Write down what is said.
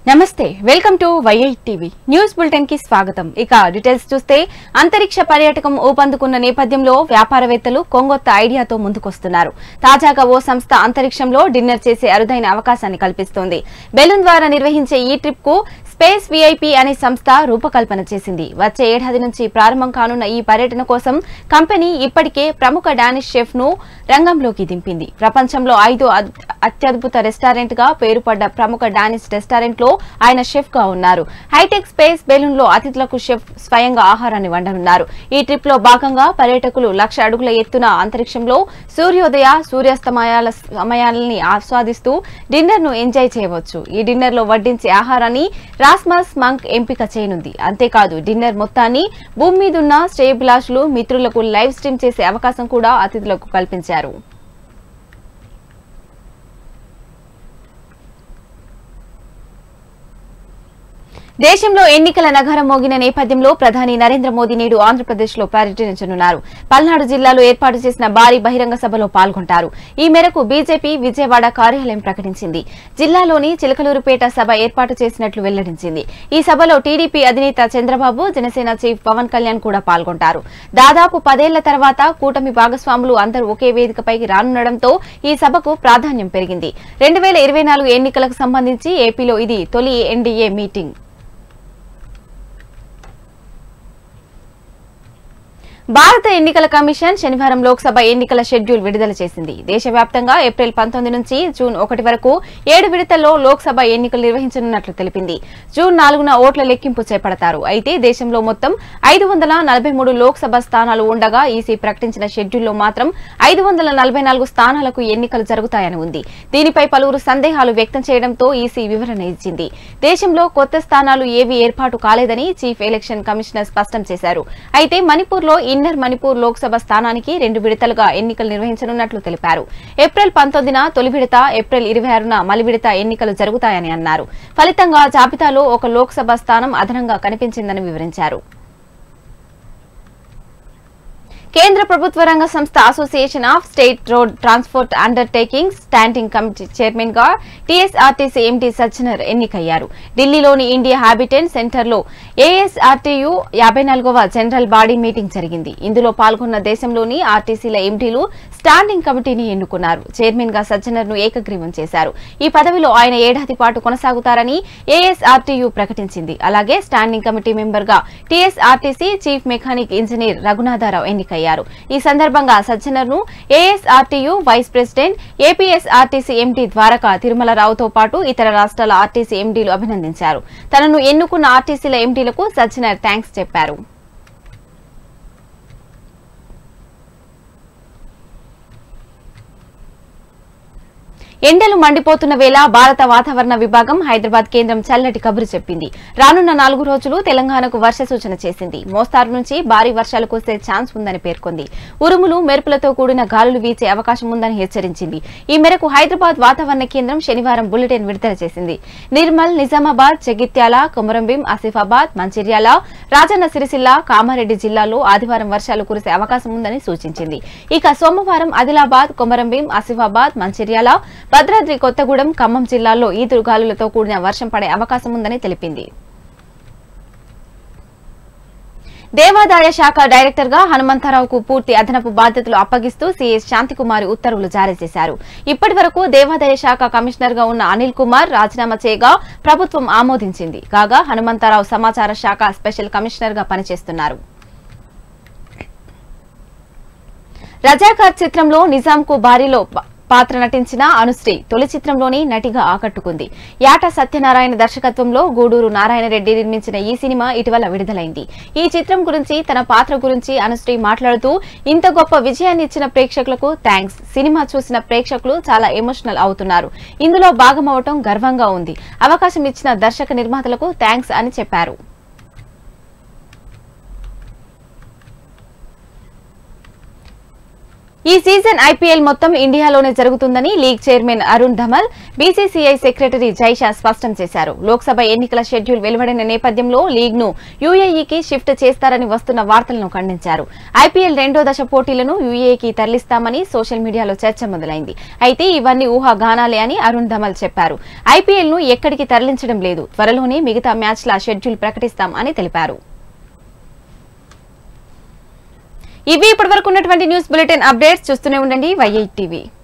నమస్తే welcome to YI TV news bulletin కి స్వాగతం। ఇక డీటెయిల్స్ చూస్తే అంతరిక్ష పర్యాటకం ఊపందుకున్న నేపథ్యంలో వ్యాపారవేత్తలు కొంగొత్త ఐడియాతో ముందుకొస్తున్నారు। తాజాగా ఓ సంస్థ అంతరిక్షంలో డిన్నర్ చేసే అరుదైన అవకాశాన్ని కల్పిస్తోంది। బెలూన్ ద్వారా నిర్వహించే ఈ ట్రిప్ కు స్పేస్ విఐపి అనే సంస్థ రూపకల్పన చేసింది। వచ్చే ఏడాది నుంచి ప్రారంభం కానున్న ఈ పర్యటన కోసం కంపెనీ ఇప్పటికే ప్రముఖ డానిష్ షెఫ్ ను రంగంలోకి దింపింది। ప్రపంచంలో 5వ అత్యద్భుత రెస్టారెంట్ గా పేరుపడ్డ ప్రముఖ డానిష్ రెస్టారెంట్ లో ఆయన షెఫ్ గా ఉన్నారు। హైటెక్ స్పేస్ బెలూన్ లో అతిథులకు షెఫ్ స్వయంగా ఆహారాన్ని వండనున్నారు। ఈ ట్రిప్ లో భాగంగా పర్యాటకులు 1,00,000 అడుగుల ఎత్తున అంతరిక్షంలో సూర్యోదయ సూర్యాస్తమయాల సమయాలని ఆస్వాదిస్తూ డిన్నర్ ను ఎంజాయ్ చేయవచ్చు। ఈ డిన్నర్ లో వడ్డించే ఆహారాన్ని రాస్మస్ మంక్ ఎంపిక చేయనుంది। అంతేకాదు డిన్నర్ మొత్తాన్ని భూమి మీదున్న శ్రేయోభిలాషులు మిత్రులకు లైవ్ స్ట్రీమ్ చేసే అవకాశం కూడా అతిథులకు కల్పించారు। దేశంలో ఎన్నికల నగరం మోగిన నేపథ్యంలో ప్రధాని నరేంద్ర మోదీ నేడు ఆంధ్రప్రదేశ్ లో పర్యటించనున్నారు। పల్నాడు జిల్లాలో ఏర్పాటు చేసిన భారీ బహిరంగ సభలో పాల్గొంటారు। ఈ మేరకు బీజేపీ విజయవాడ కార్యాలయం ప్రకటించింది। జిల్లాలోని చిలకలూరుపేట సభ ఏర్పాటు చేసినట్లు వెల్లడించింది। ఈ సభలో టీడీపీ అధినేత చంద్రబాబు, జనసేన చీఫ్ పవన్ కళ్యాణ్ కూడా పాల్గొంటారు। దాదాపు 10 ఏళ్ల తర్వాత కూటమి భాగస్వాములు అందరూ ఒకే వేదికపైకి రానుండడంతో ఈ సభకు ప్రాధాన్యం పెరిగింది। 2024 ఎన్నికలకు సంబంధించి ఏపీలో ఇది తొలి ఎన్డీఏ మీటింగ్। భారత ఎన్నికల కమిషన్ శనివారం లోక్సభ ఎన్నికల షెడ్యూల్ విడుదల చేసింది। దేశవ్యాప్తంగా ఏప్రిల్ 19 నుంచి జూన్ 1 వరకు 7 విడతల్లో లోక్సభ ఎన్నికలు నిర్వహించనున్నట్లు తెలిపింది। జూన్ 4న ఓట్ల లెక్కింపు చేపడతారు। అయితే దేశంలో మొత్తం 543 లోక్సభ స్థానాలు ఉండగా ఈసీ ప్రకటించిన షెడ్యూల్లో మాత్రం 544 స్థానాలకు ఎన్నికలు జరుగుతాయని ఉంది। దీనిపై పలువురు సందేహాలు వ్యక్తం చేయడంతో ఈసీ వివరణ ఇచ్చింది। దేశంలో కొత్త స్థానాలు ఏవీ ఏర్పాటు కాలేదని చీఫ్ ఎలక్షన్ కమిషనర్ స్పష్టం చేశారు। అయితే మణిపూర్లో ఇన్నర్ మణిపూర్ లోక్సభ స్థానానికి 2 విడతలుగా ఎన్నికలు నిర్వహించనున్నట్లు తెలిపారు। ఏప్రిల్ 19న తొలి విడత, ఏప్రిల్ 26న మలి విడత ఎన్నికలు జరుగుతాయని అన్నారు। ఫలితంగా జాబితాలో ఒక లోక్సభ స్థానం అదనంగా కనిపించిందని వివరించారు। కేంద్ర ప్రభుత్వ రంగ సంస్థ association of state road transport undertakings standing committee chairman గా టీఎస్ఆర్టీసీ ఎండీ సజ్జనర్ ఎన్నికయ్యారు। ఢిల్లీలోని ఇండియా హ్యాబిటెంట్ సెంటర్ లో ఏఎస్ఆర్టీయూ 54వ జనరల్ బాడీ మీటింగ్ జరిగింది। ఇందులో పాల్గొన్న దేశంలోని ఆర్టీసీల ఎండీలు స్టాండింగ్ కమిటీని ఎన్నుకున్నారు। చైర్మన్ గా సజ్జనర్ ను ఏకగ్రీవం చేశారు। ఈ పదవిలో ఆయన ఏడాది పాటు కొనసాగుతారని ఏఎస్ఆర్టీయూ ప్రకటించింది। అలాగే స్టాండింగ్ కమిటీ మెంబర్ గా TSRTC chief mechanic engineer Raghunatharao ఎన్నికయ్యారు। ఈ సందర్భంగా సజ్జనర్ ను ASRTU vice president, APSRTC MD Dwaraka తిరుమలరావుతో పాటు ఇతర రాష్ట్రాల ఆర్టీసీ ఎండీలు అభినందించారు। తనను ఎన్నుకున్న ఆర్టీసీల ఎండీలకు సజ్జనర్ థాంక్స్ చెప్పారు। ఎండలు మండిపోతున్న వేళ భారత వాతావరణ విభాగం హైదరాబాద్ కేంద్రం చల్లటి కబురు చెప్పింది। రానున్న 4 రోజులు తెలంగాణకు వర్ష సూచన చేసింది। మోస్తారు నుంచి భారీ వర్షాలు కురిసే ఛాన్స్ ఉందని పేర్కొంది। ఉరుములు మెరుపులతో కూడిన గాలులు వీచే అవకాశం ఉందని హెచ్చరించింది। ఈ మేరకు హైదరాబాద్ వాతావరణ కేంద్రం శనివారం బులెటిన్ విడుదల చేసింది। నిర్మల్, నిజామాబాద్, జగిత్యాల, కొమరంభీం, ఆసిఫాబాద్, మంచిర్యాల, రాజన్న సిరిసిల్ల, కామారెడ్డి జిల్లాల్లో ఆదివారం వర్షాలు కురిసే అవకాశం ఉందని సూచించింది। ఇక సోమవారం ఆదిలాబాద్, కొమరంభీం, ఆసిఫాబాద్, మంచిర్యాల, భద్రాద్రి కొత్తగూడెం, ఖమ్మం జిల్లాల్లో ఈదురుగాలులతో కూడిన వర్షం పడే అవకాశం ఉందని తెలిపింది। దేవాదాయ శాఖ డైరెక్టర్ గా హనుమంతరావుకు పూర్తి అదనపు బాధ్యతలు అప్పగిస్తూ సీఎస్ శాంతికుమారి ఉత్తర్వులు జారీ చేశారు। ఇప్పటి వరకు దేవాదాయ శాఖ కమిషనర్ గా ఉన్న అనిల్ కుమార్ రాజీనామా చేయగా ప్రభుత్వం ఆమోదించింది। కాగా హనుమంతరావు సమాచార శాఖ స్పెషల్ కమిషనర్ గా పనిచేస్తున్నారు। రజాకార్ చిత్రంలో నిజాంకు భారీలో పాత్ర నటించిన అనుశ్రీ తొలి చిత్రంలోని నటిగా ఆకట్టుకుంది। యాట సత్యనారాయణ దర్శకత్వంలో గూడూరు నారాయణరెడ్డి నిర్మించిన ఈ సినిమా ఇటీవల విడుదలైంది। ఈ చిత్రం గురించి, తన పాత్ర గురించి అనుశ్రీ మాట్లాడుతూ, ఇంత గొప్ప విజయాన్ని ఇచ్చిన ప్రేక్షకులకు థాంక్స్। సినిమా చూసిన ప్రేక్షకులు చాలా ఎమోషనల్ అవుతున్నారు। ఇందులో భాగమవటం గర్వంగా ఉంది। అవకాశం ఇచ్చిన దర్శక నిర్మాతలకు థాంక్స్ అని చెప్పారు। ఈ సీజన్ ఐపీఎల్ మొత్తం ఇండియాలోనే జరుగుతుందని league chairman Arun Dhumal, BCCI secretary Jay Shah స్పష్టం చేశారు. లోక్సభ ఎన్నికల షెడ్యూల్ వెలువడిన నేపథ్యంలో లీగ్ ను యూఏఈకి షిఫ్ట్ చేస్తారని వస్తున్న వార్తలను ఖండించారు. ఐపీఎల్ రెండో దశ పోటీలను యూఏఈకి తరలిస్తామని సోషల్ మీడియాలో చర్చ మొదలైంది. అయితే ఇవన్నీ ఊహాగానాలే అని అరుణ్ ధమల్ చెప్పారు. ఐపీఎల్ ను ఎక్కడికి తరలించడం లేదు, త్వరలోనే మిగతా మ్యాచ్ల షెడ్యూల్ ప్రకటిస్తాం అని తెలిపారు. ఇవి ఇప్పటివరకు ఉన్నటువంటి న్యూస్ బులెటిన్ అప్డేట్స్. చూస్తూనే ఉండండి YI టీవీ.